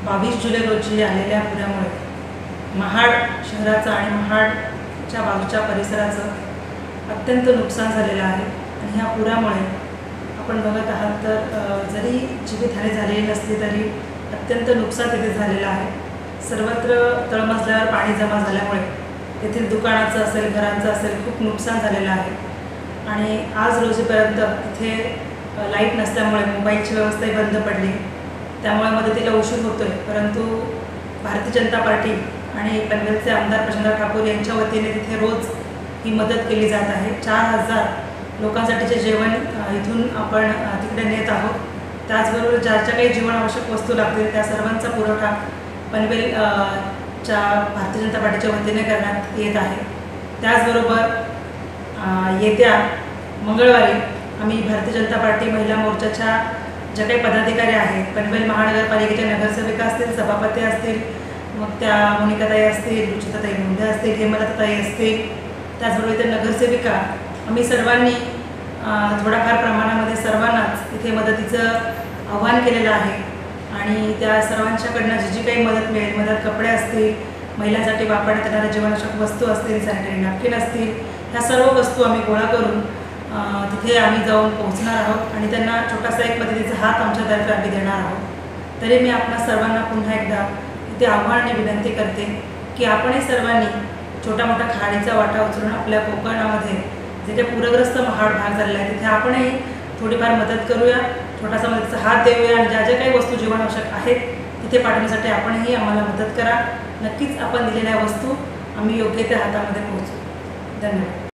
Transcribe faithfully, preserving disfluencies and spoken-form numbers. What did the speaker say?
बावीस जुलै रोजी आलेल्या पुरामुळे महाड शहराचं आणि महाडच्या बाजूच्या परिसराचं अत्यंत नुकसान झालेलं आहे। आणि ह्या पुरामुळे आपण बघत आहात तर जरी जीवितहानी झालेली नसली तरी अत्यंत नुकसान तिथे झालेलं आहे। सर्वत्र तळमजल्यावर पाणी जमा झाल्यामुळे तेथील दुकानाचं असेल, घरांचं असेल, खूप नुकसान झालेलं आहे। आणि आज रोजीपर्यंत तिथे लाईट नसल्यामुळे मोबाईलची व्यवस्थाही बंद पडली, त्यामुळे मदतीला उशीर होतो आहे। परंतु भारतीय जनता पार्टी आणि पनवेलचे आमदार प्रशांत ठाकूर यांच्या वतीने तिथे रोज ही मदत केली जात आहे। चार हजार लोकांसाठीचे जेवण इथून आपण तिकडे नेत आहोत। त्याचबरोबर ज्या ज्या काही जीवनावश्यक वस्तू लागतील त्या सर्वांचा पुरवठा पनवेल च्या भारतीय जनता पार्टीच्या वतीने करण्यात येत आहे। त्याचबरोबर येत्या मंगळवारी आम्ही भारतीय जनता पार्टी महिला मोर्चाच्या ज्या काही पदाधिकारी आहेत, पनवेल महानगरपालिकेच्या नगरसेविका असतील, सभापती असतील, मग त्या मोनिकाताई असतील, रुचिताताई मुंडे असतील, हेमलताताई असतील, त्याचबरोबर इथे नगरसेविका, आम्ही सर्वांनी थोड्याफार प्रमाणामध्ये सर्वांनाच इथे मदतीचं आव्हान केलेलं आहे। आणि त्या सर्वांच्याकडनं जी जी काही मदत मिळेल, मदत कपडे असतील, महिलांसाठी वापरण्यात येणाऱ्या जीवनावश्यक वस्तू असतील, सॅनिटरी नॅपकिन असतील, ह्या सर्व वस्तू आम्ही गोळा करून तिथे आम्ही जाऊन पोहोचणार आहोत आणि त्यांना छोटासा एक मदतीचा हात आमच्यातर्फे आम्ही देणार आहोत। तरी मी आपल्या सर्वांना पुन्हा एकदा इथे आव्हान आणि विनंती करते की आपणही सर्वांनी छोटा मोठा खाडीचा वाटा उचलून आपल्या कोकणामध्ये जे काही पूरग्रस्त महाड भाग झालेला आहे तिथे आपणही थोडीफार मदत करूया, छोटासा मदतीचा हात देऊया आणि ज्या ज्या काही वस्तू जीवनावश्यक आहेत तिथे पाठवण्यासाठी आपणही आम्हाला मदत करा। नक्कीच आपण दिलेल्या वस्तू आम्ही योग्य त्या हातामध्ये पोहोचू। धन्यवाद।